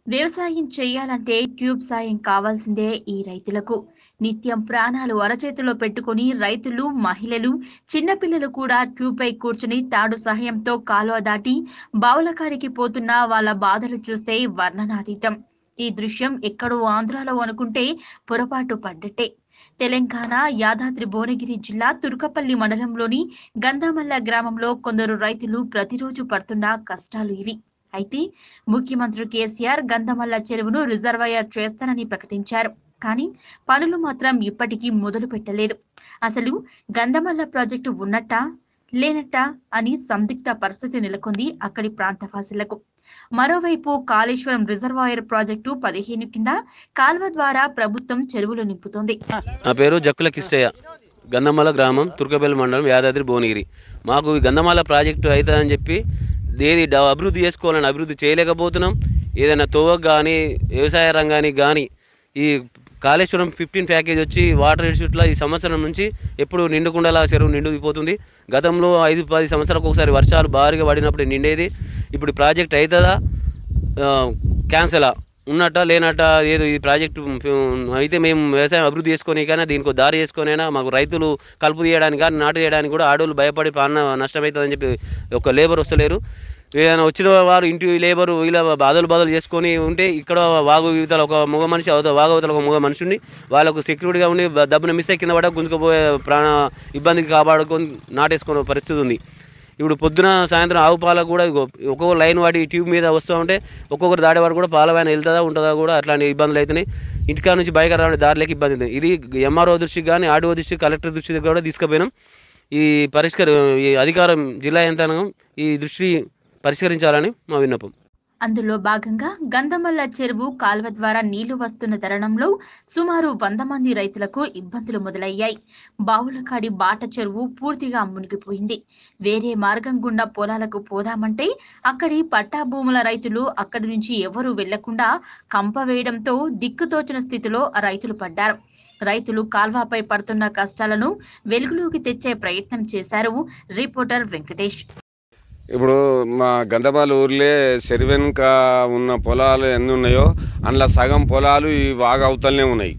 వ్యవసాయం చేయాలంటే ట్యూబ్ సాయం కావాల్సిందే ఈ రైతులకు. నిత్యం ప్రాణాలు అరచేతిలో పెట్టుకొని రైతులు, మహిళలు, చిన్నపిల్లలు కూడా ట్యూబ్పై కూర్చుని తాడు సహాయంతో కాలువ దాటి బావులకాడికి పోతున్న వాళ్ళ బాధలు చూస్తే వర్ణనాతీతం. ఈ దృశ్యం ఎక్కడో ఆంధ్రాలో అనుకుంటే పొరపాటు పడ్డట్టే. తెలంగాణ యాదాద్రి భువనగిరి జిల్లా తుర్కపల్లి మండలంలోని గంధమల్ల గ్రామంలో కొందరు రైతులు ప్రతిరోజు పడుతున్న కష్టాలు ఇవి. అయితే ముఖ్యమంత్రి కేసీఆర్ గంధమల్ల చెరువును రిజర్వాయర్ చేస్తానని ప్రకటించారు. కానీ పనులు మాత్రం ఇప్పటికీ మొదలు పెట్టలేదు. అసలు గంధమల్ల ప్రాజెక్టు ఉన్నట్టా లేనట్టా అని సందిగ్ధ పరిస్థితి నెలకొంది అక్కడి ప్రాంతవాసులకు. మరోవైపు కాళేశ్వరం రిజర్వాయర్ ప్రాజెక్టు 15 కింద కాల్వ ద్వారా ప్రభుత్వం చెరువులు నింపుతోంది. నా పేరు జక్కుల కిష్టయ్య, గంధమల్ల గ్రామం, తుర్కపల్లి మండలం, యాదాద్రి భువనగిరి. మాకు ఈ గంధమల్ల ప్రాజెక్టు అవుతుందని చెప్పి ఏది అభివృద్ధి చేసుకోవాలని అభివృద్ధి చేయలేకపోతున్నాం. ఏదైనా తోవకు కానీ వ్యవసాయ రంగానికి కానీ ఈ కాళేశ్వరం 15 ప్యాకేజ్ వచ్చి వాటర్ ఇన్స్టిట్యూట్లో ఈ సంవత్సరం నుంచి ఎప్పుడు నిండుకుండలా చెరువు నిండిపోతుంది. గతంలో 5-10 సంవత్సరాలకు ఒకసారి వర్షాలు భారీగా పడినప్పుడు నిండేది. ఇప్పుడు ప్రాజెక్ట్ అవుతుందా క్యాన్సలా ఉన్నట్ట లేనట్ట ఏదో ఈ ప్రాజెక్టు అయితే మేము వ్యవసాయం అభివృద్ధి చేసుకొనికైనా దీనికి దారి చేసుకొనైనా మాకు రైతులు కలుపు తీయడానికి కానీ నాటు చేయడానికి కూడా ఆడోళ్ళు భయపడి ప్రాణ నష్టమవుతుందని చెప్పి ఒక లేబర్ వస్తలేరు. ఏదైనా వచ్చిన వారు ఇంటి లేబరు ఇలా బాధలు చేసుకొని ఉంటే ఇక్కడ వాగు ఇవతల ఒక మగ మనిషి వాగు అవతల ఒక మగ మనిషి ఉండి వాళ్ళకు సెక్యూరిటీగా ఉండి దబ్బున మిస్ కింద పడ గుంజుకుపోయే ప్రాణ ఇబ్బందికి కాపాడుకొని నాటేసుకునే పరిస్థితి ఉంది. ఇప్పుడు పొద్దున సాయంత్రం ఆవు పాలకు కూడా ఒక్కొక్క లైన్ వాడి ట్యూబ్ మీద వస్తూ ఉంటే ఒక్కొక్కరు దాడేవాడు కూడా పాల వ్యాన్ వెళ్తుందా ఉంటుందా కూడా అట్లాంటి ఇబ్బందులు అవుతున్నాయి. ఇంటికా నుంచి బయట రావడానికి దారిలోకి ఇబ్బంది అవుతుంది. ఇది ఎంఆర్ఓ దృష్టికి కానీ ఆర్డీఓ దృష్టికి కలెక్టర్ దృష్టికి కూడా తీసుకుపోయినాం. ఈ అధికారం జిల్లా యంత్రాంగం ఈ దృష్టి పరిష్కరించాలని మా విన్నపం. అందులో భాగంగా గంధమల్ల చెరువు కాల్వ ద్వారా నీళ్లు వస్తున్న తరుణంలో సుమారు 100 మంది రైతులకు ఇబ్బందులు మొదలయ్యాయి. బావులకాడి బాట చెరువు పూర్తిగా మునిగిపోయింది. వేరే మార్గం గుండా పొలాలకు పోదామంటే అక్కడి పట్టా భూముల రైతులు అక్కడి నుంచి ఎవరూ వెళ్లకుండా కంప వేయడంతో దిక్కుతోచిన స్థితిలో రైతులు పడ్డారు. రైతులు కాల్వపై పడుతున్న కష్టాలను వెలుగులోకి తెచ్చే ప్రయత్నం చేశారు రిపోర్టర్ వెంకటేష్. ఇప్పుడు మా గంధమల్ల ఊర్లే చెరువెనుక ఉన్న పొలాలు ఎన్ని ఉన్నాయో అందులో సగం పొలాలు ఈ వాగవతలనే ఉన్నాయి.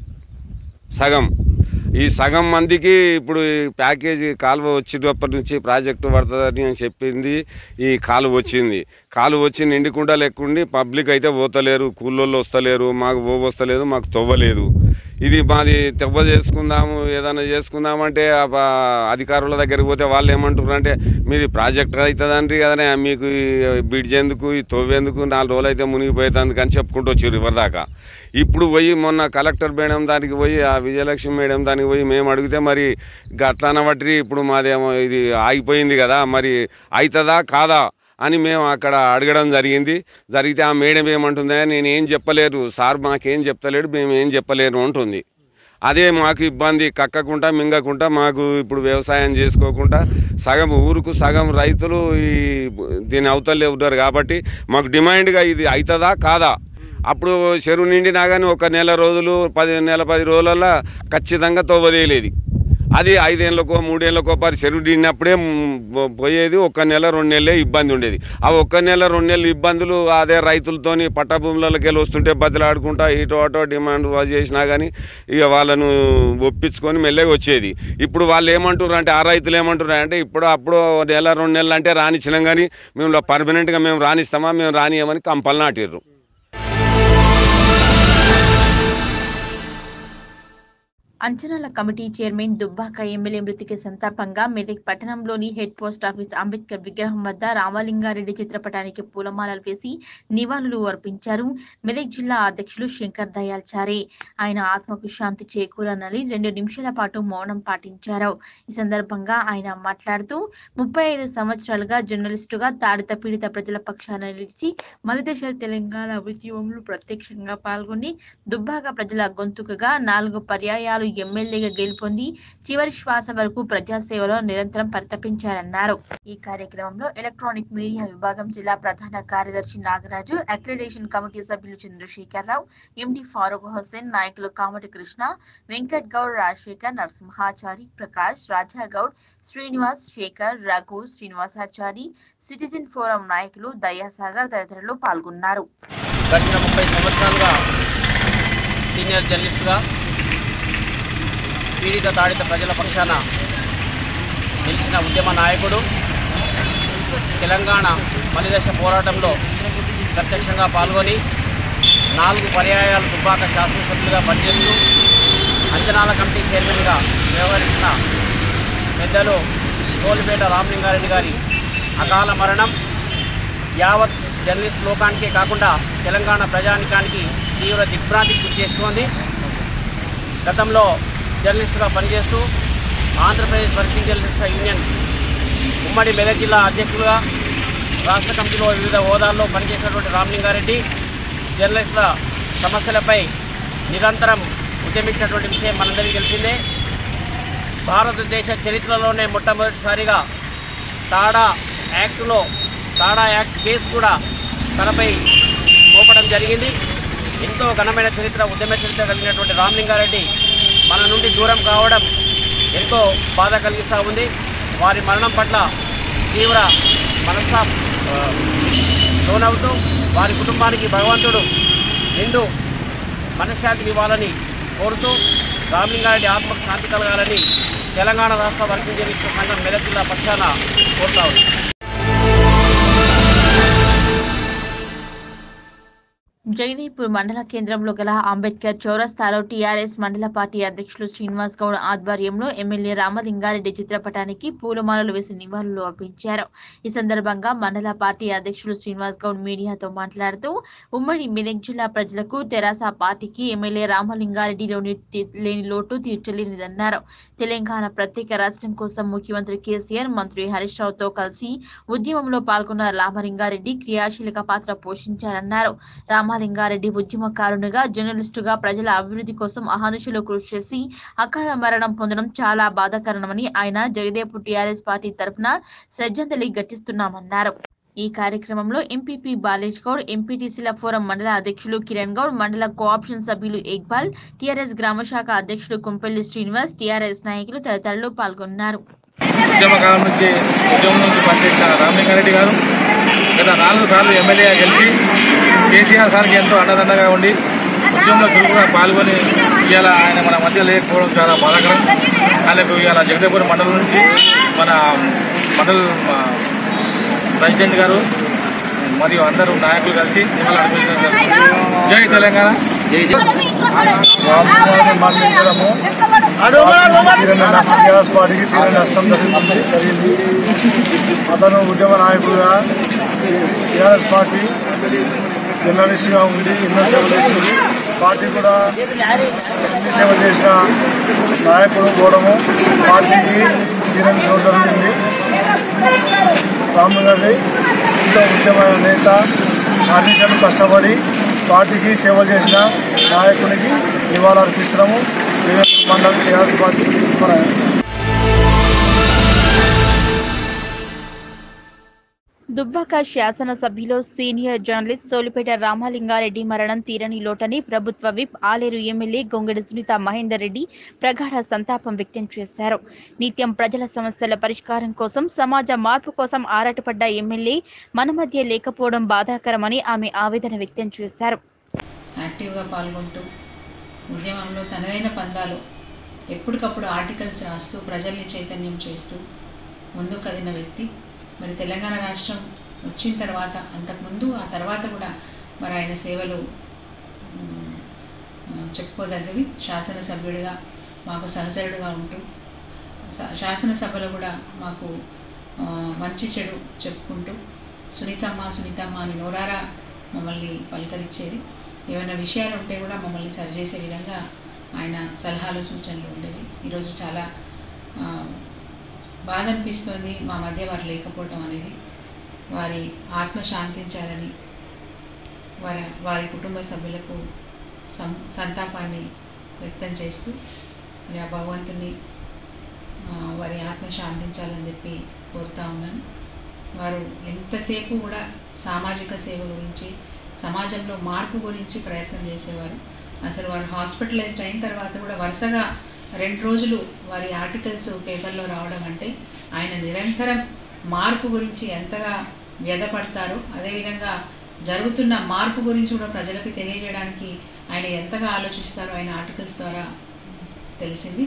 ఈ సగం మందికి ఇప్పుడు ఈ ప్యాకేజీ కాలువ వచ్చేటప్పటి నుంచి ప్రాజెక్టు పడుతుందని చెప్పింది. ఈ కాలువ వచ్చి నిండుకుండా లెక్కుండి పబ్లిక్ అయితే పోతలేరు, కూలోళ్ళు వస్తలేరు, మాకు వస్తలేదు, మాకు తవ్వలేదు. ఇది మాది తెవ్వ చేసుకుందాము ఏదైనా చేసుకుందామంటే అధికారుల దగ్గరికి పోతే వాళ్ళు ఏమంటున్నారు అంటే మీది ప్రాజెక్ట్ అవుతుందంటే కదనే మీకు బ్రిడ్జ్ ఎందుకు ఈ తవ్వేందుకు 4 రోజులు అయితే మునిగిపోయేందుకు అని చెప్పుకుంటూ వచ్చారు ఇవరిదాకా. ఇప్పుడు పోయి మొన్న కలెక్టర్ మేడం దానికి పోయి ఆ విజయలక్ష్మి మేడం దానికి పోయి మేము అడిగితే మరి గట్లన బట్టి ఇప్పుడు మాదేమో ఇది ఆగిపోయింది కదా మరి అవుతుందా కాదా అని మేము అక్కడ అడగడం జరిగితే ఆ మేడం ఏమంటుందా నేను ఏం చెప్పలేరు సార్, మాకేం చెప్తలేడు, మేము ఏం చెప్పలేరు అంటుంది. అదే మాకు ఇబ్బంది, కక్కకుండా మింగకుండా మాకు ఇప్పుడు వ్యవసాయం చేసుకోకుండా ఊరుకు సగం రైతులు ఈ దీని అవతలే ఉన్నారు. కాబట్టి మాకు డిమాండ్గా ఇది అవుతుందా కాదా. అప్పుడు చెరువు నిండినా కానీ 1 నెల రోజులు 10 రోజులలో ఖచ్చితంగా తవ్వదేయలేదు. అది 5 ఏళ్ళకో 3 ఏళ్ళకో చెరువు నిండినప్పుడే పోయేది. 1 నెల 2 నెలలే ఇబ్బంది ఉండేది. ఆ 1 నెల 2 నెలలు ఇబ్బందులు అదే రైతులతోని పట్టభూములకి వెళ్ళి వస్తుంటే బద్దలాడుకుంటా ఇటో అటో డిమాండ్ చేసినా కానీ ఇక వాళ్ళను ఒప్పించుకొని మెల్లగా వచ్చేది. ఇప్పుడు వాళ్ళు ఏమంటున్నారు అంటే ఆ రైతులు ఏమంటున్నారు అంటే అప్పుడు 1 నెల 2 నెలలు అంటే రానిచ్చినాం కానీ మేము పర్మనెంట్గా మేము రానిస్తామా మేము రానియమని కంపలు నాటిర్రు. అంచనాల కమిటీ చైర్మన్ దుబ్బాక ఎమ్మెల్యే మృతికి సంతాపంగా మెదక్ పట్టణంలోని హెడ్ పోస్ట్ ఆఫీస్ అంబేద్కర్ విగ్రహం వద్ద రామలింగారెడ్డి చిత్రపటానికి పూలమాలలు వేసి నివాళులు అర్పించారు మెదక్ జిల్లా అధ్యక్షులు శంకర్ దయాల్ చారే. ఆయన ఆత్మకు శాంతి చేకూరాలని 2 నిమిషాల పాటు మౌనం పాటించారు. ఈ సందర్భంగా ఆయన మాట్లాడుతూ 35 సంవత్సరాలుగా జర్నలిస్టుగా తాడిత పీడిత ప్రజల పక్షాన నిలిచి మలిదశ తెలంగాణ ఉద్యమంలో ప్రత్యక్షంగా పాల్గొని దుబ్బాక ప్రజల గొంతుకగా 4 పర్యాయాలు ఎమ్మెల్యేగా గెలుపొంది చివరి శ్వాస వరకు ప్రజాసేవలో నిరంతరం పరితపించారన్నారు. ఈ కార్యక్రమంలో ఎలక్ట్రానిక్ మీడియా విభాగం జిల్లా ప్రధాన కార్యదర్శి నాగరాజు, అక్రిడేషన్ కమిటీ సభ్యులు చంద్రశేఖరరావు, ఎండి ఫారూక్ హుస్సేన్, నాయకులు కామటి కృష్ణ, వెంకట్ గౌడ్, రాజశేఖర్, నరసింహాచారి, ప్రకాష్, రాజాగౌడ్, శ్రీనివాస్, శేఖర్, రఘు, శ్రీనివాసాచారి, సిటిజన్ ఫోరం నాయకులు దయాసాగర్ తదితరులు పాల్గొన్నారు. గడిచిన 30 సంవత్సరాలుగా సీనియర్ జర్నలిస్టుగా పీడిత తాడిత ప్రజల పక్షాన నిలిచిన ఉద్యమ నాయకుడు, తెలంగాణ మలిదశ పోరాటంలో ప్రత్యక్షంగా పాల్గొని 4 పర్యాయాలు దుబ్బాక శాసనసభ్యులుగా పనిచేస్తూ అంచనాల కమిటీ చైర్మన్గా వ్యవహరించిన పెద్దలు సోలిపేట రామలింగారెడ్డి గారి అకాల మరణం యావత్ జర్నలిస్ట్ లోకానికే కాకుండా తెలంగాణ ప్రజానికానికి తీవ్ర దిగ్భ్రాంతికి గురి చేస్తోంది. గతంలో జర్నలిస్టుగా పనిచేస్తూ ఆంధ్రప్రదేశ్ వర్కింగ్ జర్నలిస్టుల యూనియన్ ఉమ్మడి మెదక్ జిల్లా అధ్యక్షులుగా రాష్ట్ర కమిటీలో వివిధ హోదాల్లో పనిచేసినటువంటి రామలింగారెడ్డి జర్నలిస్టుల సమస్యలపై నిరంతరం ఉద్యమించినటువంటి విషయం మనందరికీ తెలిసిందే. భారతదేశ చరిత్రలోనే మొట్టమొదటిసారిగా టాడా యాక్ట్ కేసు కూడా తనపై మోపడం జరిగింది. ఎంతో ఘనమైన చరిత్ర, ఉద్యమ చరిత్ర కలిగినటువంటి రామలింగారెడ్డి మన నుండి దూరం కావడం ఎంతో బాధ కలిగిస్తూ ఉంది. వారి మరణం పట్ల తీవ్ర లోనవుతూ వారి కుటుంబానికి భగవంతుడు నిండు మనశ్శాంతిని ఇవ్వాలని కోరుతూ రామలింగారెడ్డి ఆత్మకు శాంతి కలగాలని తెలంగాణ రాష్ట్ర వర్కింగ్ జర్నలిస్టుల సంఘం మెదక్ జిల్లా పక్షాన కోరుతా ఉంది. జగదీపూర్ మండల కేంద్రంలో గల అంబేద్కర్ చౌరస్తాలో టీఆర్ఎస్ మండల పార్టీ అధ్యక్షులు శ్రీనివాస్ గౌడ్ ఆధ్వర్యంలో ఎమ్మెల్యే రామలింగారెడ్డి చిత్రపటానికి పూలమాలలు వేసి నివాళులు అర్పించారు. ఈ సందర్భంగా మండల పార్టీ అధ్యక్షులు శ్రీనివాస్ గౌడ్ మీడియాతో మాట్లాడుతూ ఉమ్మడి మెదక్ జిల్లా ప్రజలకు తెరాస పార్టీకి ఎమ్మెల్యే రామలింగారెడ్డిలోని లేని లోటు తీర్చలేనిదన్నారు. తెలంగాణ ప్రత్యేక రాష్ట్రం కోసం ముఖ్యమంత్రి కేసీఆర్, మంత్రి హరీష్ రావుతో కలిసి ఉద్యమంలో పాల్గొన్న రామలింగారెడ్డి క్రియాశీలక పాత్ర పోషించారన్నారు. రామలింగారెడ్డి ఉద్యమకారునిగా, జర్నలిస్టుగా ప్రజల అభివృద్ధి కోసం అహర్నిశలు కృషి చేసి అకాల మరణం పొందడం చాలా బాధాకరమని ఆయన జగదేపూర్ టీఆర్ఎస్ పార్టీ తరఫున శ్రద్ధాంజలి ఘటిస్తున్నామన్నారు. ఈ కార్యక్రమంలో ఎంపీపీ బాలేజ్ గౌడ్, ఎంపీటీసీల ఫోరం మండల అధ్యక్షులు కిరణ్ గౌడ్, మండల కోఆప్షన్ సభ్యులు ఇక్బాల్, టీఆర్ఎస్ గ్రామ శాఖ అధ్యక్షుడు కుంపెల్లి శ్రీనివాస్, టీఆర్ఎస్ నాయకులు తదితరులు పాల్గొన్నారు. ఉద్యమకాలం నుంచి పనిచేసిన రామలింగారెడ్డి గారు గత 4 సార్లు ఎమ్మెల్యేగా గెలిచి కేసీఆర్ సార్కి ఎంతో అండదండగా ఉండి ఉద్యమంలో చురుకుగా పాల్గొని ఇవాళ ఆయన మన మధ్య లేకపోవడం చాలా బాధాకరం. ఆయనకు ఇవాళ జగదేపూర్ మండలం నుంచి మన మండల ప్రెసిడెంట్ గారు మరియు అందరూ నాయకులు కలిసి నివాళులు అర్పించడం. జై తెలంగాణ. మరణించడము టీఆర్ఎస్ పార్టీకి తీరని నష్టం జరిగింది. అతను ఉద్యమ నాయకుడుగా టీఆర్ఎస్ పార్టీ జర్నలిస్ట్గా ఉండి ఎన్నో సేవలు చేసింది. పార్టీ కూడా ఎన్ని సేవలు చేసిన నాయకుడు పోవడము పార్టీకి తీరని చోటు జరిగింది. రామలింగారెడ్డి ఎంతో ఉద్యమ నేత, అన్నిటిని కష్టపడి పార్టీకి సేవలు చేసిన నాయకునికి నివాళులు అర్పిస్తున్నాము. మండల టీఆర్ఎస్ పార్టీ దుబ్బాక శాసనసభ్యులు సీనియర్ జర్నలిస్ట్ సోలిపేట రామలింగారెడ్డి మరణం తీరని లోటని ప్రభుత్వ విప్ ఆలేరు ఎమ్మెల్యే గొంగడి సునీత మహేందర్ రెడ్డి ప్రగాఢ సంతాపం వ్యక్తం చేశారు. నిత్యం ప్రజల సమస్యల పరిష్కారం కోసం, సమాజ మార్పు కోసం ఆరాటపడ్డ ఎమ్మెల్యే మన మధ్య లేకపోవడం బాధాకరమని ఆమె ఆవేదన వ్యక్తం చేశారు. యాక్టివ్గా పాల్గొంటూ ఉద్యమంలో తనదైన పందాలు ఎప్పటికప్పుడు ఆర్టికల్స్ రాస్తూ ప్రజల్ని చైతన్యం చేస్తూ ముందుకు కదిలిన వ్యక్తి. మరి తెలంగాణ రాష్ట్రం వచ్చిన తర్వాత, అంతకుముందు ఆ తర్వాత కూడా మరి ఆయన సేవలు చెప్పుకోదగ్గవి. శాసనసభ్యుడిగా మాకు సహచరుడిగా ఉంటూ శాసనసభలో కూడా మాకు మంచి చెడు చెప్పుకుంటూ సునీతమ్మ అని నోరారా మమ్మల్ని పలకరించేది. ఏమైనా విషయాలు ఉంటే కూడా మమ్మల్ని సరిచేసే విధంగా ఆయన సలహాలు సూచనలు ఉండేవి. ఈరోజు చాలా బాధ అనిపిస్తుంది మా మధ్య వారు లేకపోవటం అనేది. వారి ఆత్మ శాంతించాలని వారి కుటుంబ సభ్యులకు సంతాపాన్ని వ్యక్తం చేస్తూ మరి ఆ భగవంతుని వారి ఆత్మ శాంతించాలని చెప్పి కోరుతా ఉన్నాను. వారు ఎంతసేపు కూడా సామాజిక సేవ గురించి, సమాజంలో మార్పు గురించి ప్రయత్నం చేసేవారు. అసలు వారు హాస్పిటలైజ్డ్ అయిన తర్వాత కూడా వరుసగా 2 రోజులు వారి ఆర్టికల్స్ పేపర్లో రావడం అంటే ఆయన నిరంతరం మార్పు గురించి ఎంతగా వ్యధపడతారో, అదేవిధంగా జరుగుతున్న మార్పు గురించి కూడా ప్రజలకు తెలియజేయడానికి ఆయన ఎంతగా ఆలోచిస్తారో ఆయన ఆర్టికల్స్ ద్వారా తెలిసింది.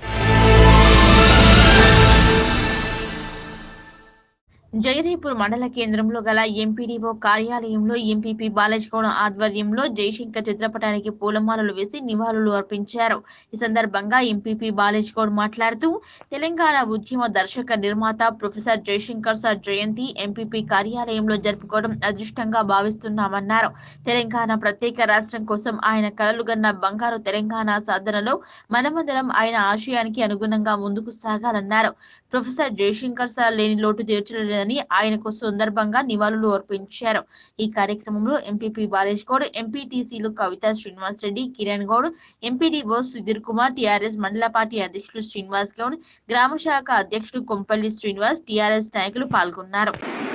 జగదేపూర్ మండల కేంద్రంలో గల ఎంపీడీఓ కార్యాలయంలో ఎంపీపీ బాలాజీ గౌడ్ ఆధ్వర్యంలో జయశంకర్ చిత్రపటానికి పూలమాలలు వేసి నివాళులు అర్పించారు. ఈ సందర్భంగా ఎంపీపీ బాలాజీ గౌడ్ మాట్లాడుతూ తెలంగాణ ఉద్యమ దర్శక నిర్మాత ప్రొఫెసర్ జయశంకర్ సార్ జయంతి ఎంపీపీ కార్యాలయంలో జరుపుకోవడం అదృష్టంగా భావిస్తున్నామన్నారు. తెలంగాణ ప్రత్యేక రాష్ట్రం కోసం ఆయన కలలుగన్న బంగారు తెలంగాణ సాధనలో మనమందరం ఆయన ఆశయానికి అనుగుణంగా ముందుకు సాగాలన్నారు. ప్రొఫెసర్ జయశంకర్ సార్ లేని లోటు తీర్చలేదని ఆయనకు సందర్భంగా నివాళులు అర్పించారు. ఈ కార్యక్రమంలో ఎంపీపీ బాలేష్ గౌడ్, ఎంపీటీసీలు కవిత శ్రీనివాస్ రెడ్డి, కిరణ్ గౌడ్, ఎంపీడీఓ సుధీర్ కుమార్, టీఆర్ఎస్ మండల పార్టీ అధ్యక్షులు శ్రీనివాస్ గౌడ్, గ్రామ శాఖ అధ్యక్షుడు కొంపల్లి శ్రీనివాస్, టీఆర్ఎస్ నాయకులు పాల్గొన్నారు.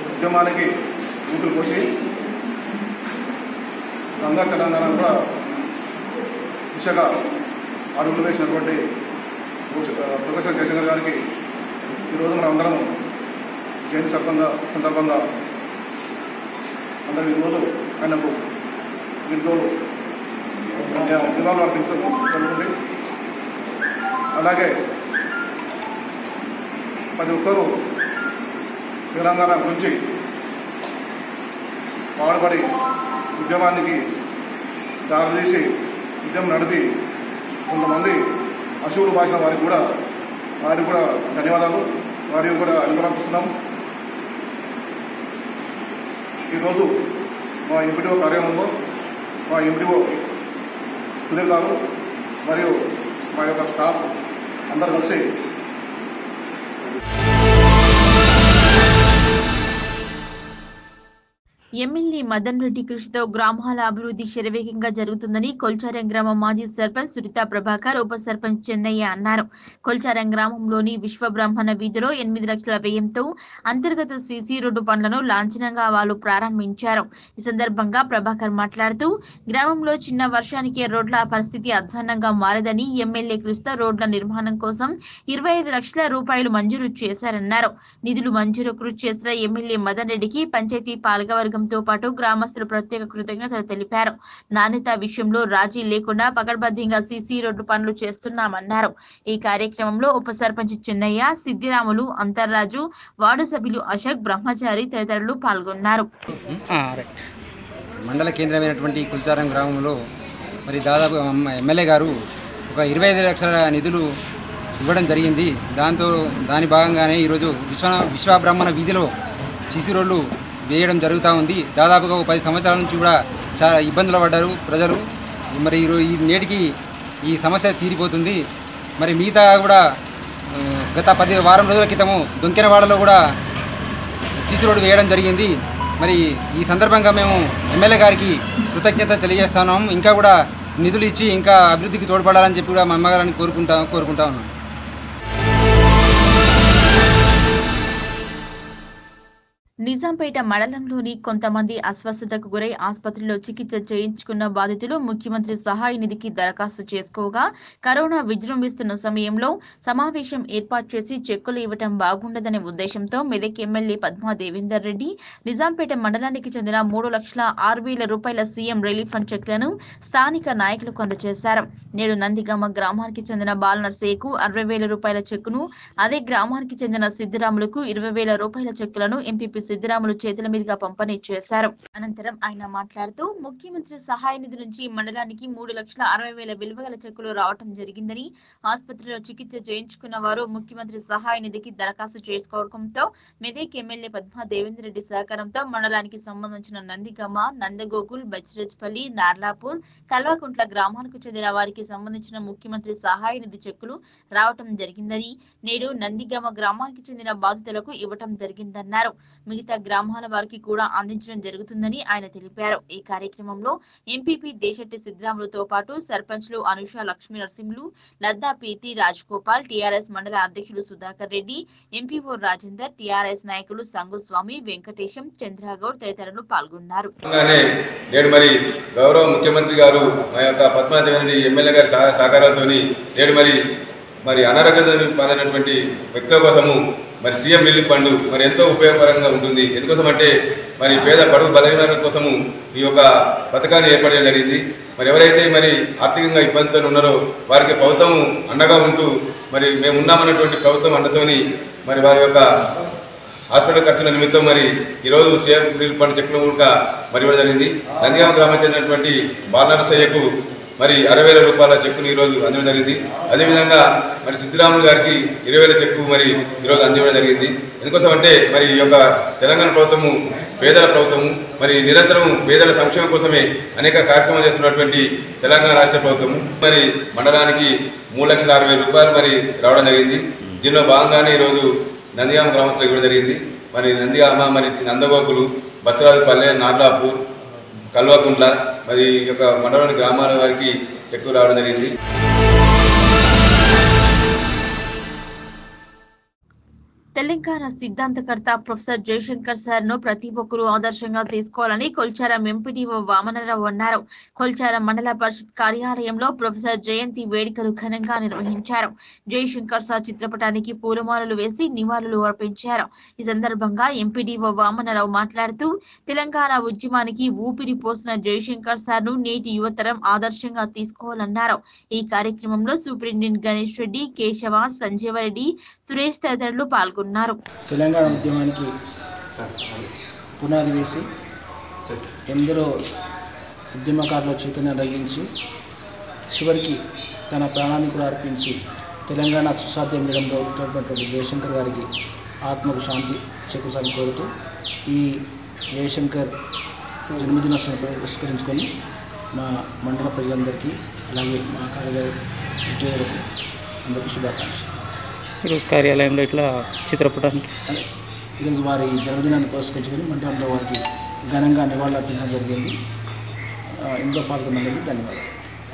ప్రొఫెసర్ జయశంకర్ గారికి ఈరోజు మనం అందరం జయంతి సందర్భంగా అందరం ఈరోజు ఆయనకు ఇంట్లో నివాళులు అర్పించడం జరుగుతుంది. అలాగే ప్రతి ఒక్కరూ తెలంగాణ గురించి పాటుపడి ఉద్యమానికి దారితీసి ఉద్యమం నడిపి కొంతమంది అశువులు భాష వారికి కూడా ధన్యవాదాలు, వారికి కూడా అభినందిస్తున్నాం. ఈరోజు మా ఎంపీడీఓ కార్యాలయంలో మా ఎంపీడీఓ సుధీర్ గారు మరియు మా యొక్క స్టాఫ్ అందరూ కలిసి ఎమ్మెల్యే మదన్ రెడ్డి కృషితో గ్రామాల అభివృద్ధి శరవేగంగా జరుగుతుందని కొల్చారం గ్రామ మాజీ సర్పంచ్ సునీతా ప్రభాకర్, ఉప సర్పంచ్ చెన్నయ్య అన్నారు. కొల్చారం గ్రామంలోని విశ్వబ్రహ్మణ వీధిలో 8 లక్షల వ్యయంతో అంతర్గత సీసీ రోడ్డు పనులను లాంఛనంగా వాళ్ళు ప్రారంభించారు. ఈ సందర్భంగా ప్రభాకర్ మాట్లాడుతూ గ్రామంలో చిన్న వర్షానికే రోడ్ల పరిస్థితి అధ్వాన్నంగా మారదని, ఎమ్మెల్యే కృషితో రోడ్ల నిర్మాణం కోసం 25 లక్షల రూపాయలు మంజూరు చేశారన్నారు. నిధులు మంజూరు కృషి చేసిన ఎమ్మెల్యే మదన్ రెడ్డికి పంచాయతీ పాలకవర్గం తో పాటు గ్రామస్తులు ప్రత్యేక కృతజ్ఞతలు తెలిపారు. నాణ్యత విషయంలో రాజీ లేకుండా పకడ్బందీగా సీసీ రోడ్డు పనులు చేస్తున్నామన్నారు. ఈ కార్యక్రమంలో ఉప సర్పంచ్ చెన్నయ్య, సిద్దిరాములు, అంతర్రాజు, వార్డు సభ్యులు అశోక్, బ్రహ్మచారి తదితరులు పాల్గొన్నారు. మండల కేంద్రమైనటువంటి కుల్చారం గ్రామంలో మరి దాదాపు ఎమ్మెల్యే గారు ఒక 25 లక్షల నిధులు ఇవ్వడం జరిగింది. దాని భాగంగానే ఈరోజు విశ్వబ్రహ్మణ వీధిలో సీసీ రోడ్లు వేయడం జరుగుతూ ఉంది. దాదాపుగా 10 సంవత్సరాల నుంచి కూడా చాలా ఇబ్బందులు పడ్డారు ప్రజలు. మరి ఈ నేటికి ఈ సమస్య తీరిపోతుంది. మరి మిగతా కూడా గత 10 వారం రోజుల క్రితము దొంకెనవాడలో కూడా సీసీ రోడ్డు వేయడం జరిగింది. మరి ఈ సందర్భంగా మేము ఎమ్మెల్యే గారికి కృతజ్ఞత తెలియజేస్తున్నాము. ఇంకా కూడా నిధులు ఇచ్చి ఇంకా అభివృద్ధికి తోడ్పడాలని చెప్పి కూడా మా అమ్మగారిని కోరుకుంటా ఉన్నాం. నిజాంపేట మండలంలోని కొంతమంది అస్వస్థతకు గురై ఆసుపత్రిలో చికిత్స చేయించుకున్న బాధితులు ముఖ్యమంత్రి సహాయ నిధికి దరఖాస్తు చేసుకోగా కరోనా విజృంభిస్తున్న సమయంలో సమావేశం ఏర్పాటు చేసి చెక్కులు ఇవ్వటం బాగుండదనే ఉద్దేశంతో మెదక్ ఎమ్మెల్యే పద్మా దేవేందర్ రెడ్డి నిజాంపేట మండలానికి చెందిన 3,06,000 రూపాయల సీఎం రిలీఫ్ ఫండ్ చెక్లను స్థానిక నాయకులకు అందజేశారు. నేడు నందిగామ గ్రామానికి చెందిన బాలనర్సేకు 60,000 రూపాయల చెక్కును, అదే గ్రామానికి చెందిన సిద్దిరాములకు 20,000 రూపాయల చెక్కులను ఎంపీపీ సిద్దిరాములు చేతుల మీదుగా పంపిణీ చేశారు. అనంతరం ఆయన మాట్లాడుతూ ముఖ్యమంత్రి సహాయ నిధి నుంచి మండలానికి 3,60,000 విలువ గల చెక్కులు రావటం జరిగిందని, ఆసుపత్రిలో చికిత్స చేయించుకున్న వారు ముఖ్యమంత్రి సహాయ నిధికి దరఖాస్తు చేసుకోవడంతో మెదక్ ఎమ్మెల్యే పద్మా దేవేందర్ రెడ్డి సహకారంతో మండలానికి సంబంధించిన నందిగామ, నందగోకుల్, బచ్చిరెజ్పల్లి, నార్లాపూర్, కల్వకుంట్ల గ్రామాలకు చెందిన వారికి సంబంధించిన ముఖ్యమంత్రి సహాయ నిధి చెక్కులు రావటం జరిగిందని, నేడు నందిగామ గ్రామానికి చెందిన బాధితులకు ఇవ్వటం జరిగిందన్నారు. మిగతా గ్రామాల వారికి కూడా అందించడం జరుగుతుందని ఆయన తెలిపారు. ఈ కార్యక్రమంలో ఎంపీపీ దేశెట్టి సిద్దిరాములతో పాటు సర్పంచ్లు అనుష, లక్ష్మీ నరసింహులు, లద్దా పీతి, రాజ్గోపాల్, టీఆర్ఎస్ మండల అధ్యక్షులు సుధాకర్ రెడ్డి, ఎంపీఓ రాజేందర్, టీఆర్ఎస్ నాయకులు సంగుస్వామి, వెంకటేశం, చంద్రగౌడ్ తదితరులు పాల్గొన్నారు. నేడు మరి గౌరవ ముఖ్యమంత్రి గారు మా యొక్క పద్మా దేవేంద్ర ఎమ్మెల్యే గారి సహకారాలతో నేడు మరి అనారోగ్యంతో పాలైనటువంటి వ్యక్తుల కోసము మరి సీఎం రిలీఫ్ ఫండ్ మరి ఎంతో ఉపయోగకరంగా ఉంటుంది. ఎందుకోసమంటే మరి పేద బడుగు బలహీనల కోసము ఈ యొక్క పథకాన్ని ఏర్పడడం జరిగింది. మరి ఎవరైతే మరి ఆర్థికంగా ఇబ్బందులు ఉన్నారో వారికి ప్రభుత్వం అండగా ఉంటూ మరి మేము ఉన్నామన్నటువంటి ప్రభుత్వం అండతోని మరి వారి యొక్క హాస్పిటల్ ఖర్చుల నిమిత్తం మరి ఈరోజు సీఎం రిలీఫ్ ఫండ్ చెక్కులు కూడా మరి ఇవ్వడం జరిగింది. నందిగామ గ్రామం చెందినటువంటి బాలనరసయ్యకు మరి 60,000 రూపాయల చెక్కును ఈరోజు అందడం జరిగింది. అదేవిధంగా మరి సిద్ధిరాములు గారికి 20,000 చెక్కు మరి ఈరోజు అందివ్వడం జరిగింది. ఎందుకోసం అంటే మరి ఈ యొక్క తెలంగాణ ప్రభుత్వము పేదల ప్రభుత్వము మరి నిరంతరం పేదల సంక్షేమం కోసమే అనేక కార్యక్రమాలు చేస్తున్నటువంటి తెలంగాణ రాష్ట్ర ప్రభుత్వము మరి మండలానికి 3,60,000 రూపాయలు మరి రావడం జరిగింది. దీనిలో భాగంగానే ఈరోజు నందిగామ గ్రామస్తులకు ఇవ్వడం జరిగింది. మరి నందిగామ మరి నందగోకులు బచ్చరాజుపల్లె నార్లాపూర్ కల్వకుంట్ల మరి ఈ యొక్క మండలంలోని గ్రామాల వారికి చెక్కు రావడం జరిగింది. తెలంగాణ సిద్ధాంతకర్త ప్రొఫెసర్ జయశంకర్ సార్ ను ప్రతి ఒక్కరూ ఆదర్శంగా తీసుకోవాలని కొల్చారం ఎంపీడీఓ వామనరావు అన్నారు. కొల్చారం మండల పరిషత్ కార్యాలయంలో ప్రొఫెసర్ జయంతి వేడుకలు ఘనంగా నిర్వహించారు. జయశంకర్ సార్ చిత్రపటానికి పూలమాలలు వేసి నివాళులు అర్పించారు. ఈ సందర్భంగా ఎంపీడీఓ వామనరావు మాట్లాడుతూ తెలంగాణ ఉద్యమానికి ఊపిరి పోసిన జయశంకర్ సార్ ను నేటి యువతరం ఆదర్శంగా తీసుకోవాలన్నారు. ఈ కార్యక్రమంలో సూపరింటెండెంట్ గణేష్ రెడ్డి, కేశవ, సంజీవరెడ్డి, సురేష్ తదితరులు పాల్గొన్నారు. తెలంగాణ ఉద్యమానికి పునాది వేసి ఎందరో ఉద్యమకారుల చైతన్యం రగిలించి చివరికి తన ప్రాణాన్ని కూడా అర్పించి తెలంగాణ సుసాధ్యం చేయడంలో ఉన్నటువంటి జయశంకర్ గారికి ఆత్మకు శాంతి చేకూర్చాలని కోరుతూ ఈ జయశంకర్ జన్మదినోత్సవం పురస్కరించుకొని మా మండల ప్రజలందరికీ అలాగే మా కార్యాలయ ఉద్యోగులకు అందరికీ శుభాకాంక్షలు. ఈరోజు కార్యాలయంలో ఇట్లా చిత్రపటానికి ఈరోజు వారి జన్మదినాన్ని పురస్కరించుకొని మండలంలో వారికి ఘనంగా నివాళులు అర్పించడం జరిగింది. ఇందులో పాల్గొన్నందుకు ధన్యవాదాలు.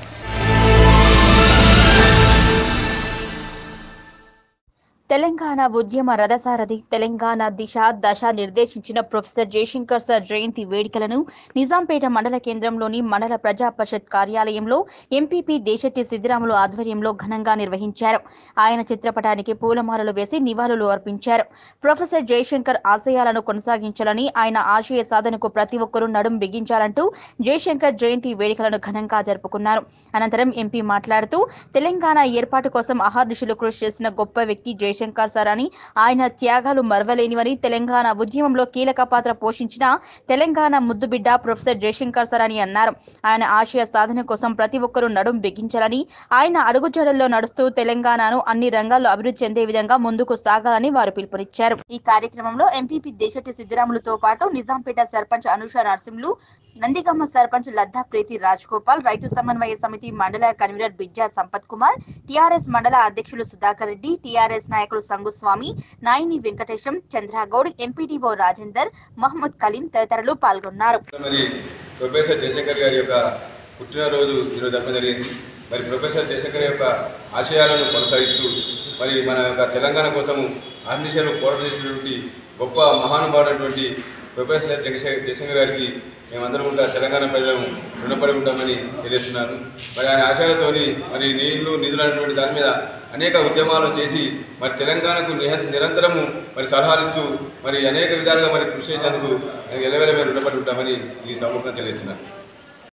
తెలంగాణ ఉద్యమ రథసారథి, తెలంగాణ దిశ దశ నిర్దేశించిన ప్రొఫెసర్ జయశంకర్ సార్ జయంతి వేడుకలను నిజాంపేట మండల కేంద్రంలోని మండల ప్రజా పరిషత్ కార్యాలయంలో ఎంపీపీ దేశెట్టి సిద్ధిరాములు ఆధ్వర్యంలో ఘనంగా నిర్వహించారు. ఆయన చిత్రపటానికి పూలమాలలు వేసి నివాళులు అర్పించారు. ప్రొఫెసర్ జయశంకర్ ఆశయాలను కొనసాగించాలని, ఆయన ఆశయ సాధనకు ప్రతి ఒక్కరూ నడుం బిగించాలంటూ జయశంకర్ జయంతి వేడుకలను ఘనంగా జరుపుకున్నారు. అనంతరం ఎంపీ మాట్లాడుతూ తెలంగాణ ఏర్పాటు కోసం అహర్నిశలు కృషి చేసిన గొప్ప వ్యక్తి జయశంకర్ సార్ అని, ఆయన త్యాగాలు మరవలేనివని, తెలంగాణ ఉద్యమంలో కీలక పాత్ర పోషించిన తెలంగాణ ముద్దుబిడ్డ ప్రొఫెసర్ జయశంకర్ సార్ అని అన్నారు. ఆయన ఆశయ సాధన కోసం ప్రతి ఒక్కరూ నడుం బిగించాలని, ఆయన అడుగుజాడల్లో నడుస్తూ తెలంగాణను అన్ని రంగాల్లో అభివృద్ధి చెందే విధంగా ముందుకు సాగాలని వారు పిలుపునిచ్చారు. ఈ కార్యక్రమంలో ఎంపీపీ దేశెట్టి సిద్ధిరాములతో పాటు నిజాంపేట సర్పంచ్ అనుష నరసింహులు, నందిగామ సర్పంచ్ లద్దా ప్రీతి రాజ్గోపాల్, రైతు సమన్వయ సమితి మండల కన్వీనర్ బిజ్జా సంపత్ కుమార్, టీఆర్ఎస్ మండల అధ్యక్షులు సుధాకర్ రెడ్డి, టీఆర్ఎస్ నాయకులు సంగుస్వామి, నాయిని వెంకటేశం, చంద్రగౌడ్, ఎంపీడీఓ రాజేందర్, మహమ్మద్ కలీం తదితరులు పాల్గొన్నారు. ప్రొఫెసర్ జయశంకర్ గారి యొక్క పుట్టినరోజు ఈరోజు జరపడం జరిగింది. మరి ప్రొఫెసర్ జయశంకర్ యొక్క ఆశయాలను కొనసాగిస్తూ మరి మన యొక్క తెలంగాణ కోసము అహర్నిశలు పోరాటం చేసినటువంటి గొప్ప మహానుభావుడైనటువంటి ప్రొఫెసర్ జయశంకర్ గారికి మేమందరం కూడా తెలంగాణ ప్రజలను రుణపడి ఉంటామని తెలియజేస్తున్నాను. మరి ఆయన ఆశయాలతోని మరి నీళ్లు నిధులు అనేటువంటి దాని మీద అనేక ఉద్యమాలు చేసి మరి తెలంగాణకు నిరంతరము మరి సలహాలు ఇస్తూ మరి అనేక విధాలుగా మరి కృషి చేసేందుకు ఎలవేళ మేము రుణపడి ఉంటామని ఈ సభలో తెలియజేస్తున్నాను.